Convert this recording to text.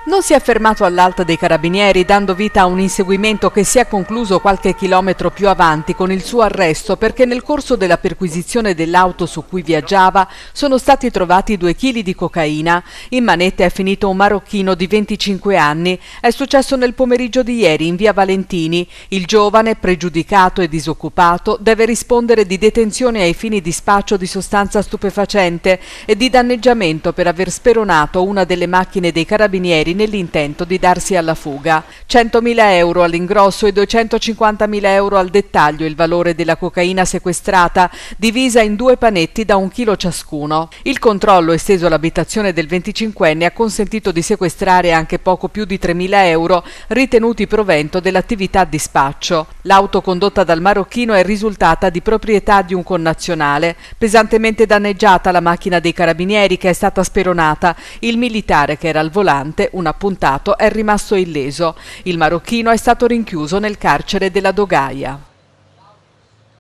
Non si è fermato all'Alta dei Carabinieri, dando vita a un inseguimento che si è concluso qualche chilometro più avanti con il suo arresto, perché nel corso della perquisizione dell'auto su cui viaggiava sono stati trovati 2 chili di cocaina. In manette è finito un marocchino di 25 anni. È successo nel pomeriggio di ieri in via Valentini. Il giovane, pregiudicato e disoccupato, deve rispondere di detenzione ai fini di spaccio di sostanza stupefacente e di danneggiamento per aver speronato una delle macchine dei carabinieri nell'intento di darsi alla fuga. 100.000 euro all'ingrosso e 250.000 euro al dettaglio il valore della cocaina sequestrata, divisa in 2 panetti da 1 chilo ciascuno. Il controllo esteso all'abitazione del 25enne ha consentito di sequestrare anche poco più di 3.000 euro ritenuti provento dell'attività di spaccio. L'auto condotta dal marocchino è risultata di proprietà di un connazionale. Pesantemente danneggiata la macchina dei carabinieri, che è stata speronata. Il militare che era al volante, un appuntato, è rimasto illeso. Il marocchino è stato rinchiuso nel carcere della Dogaia.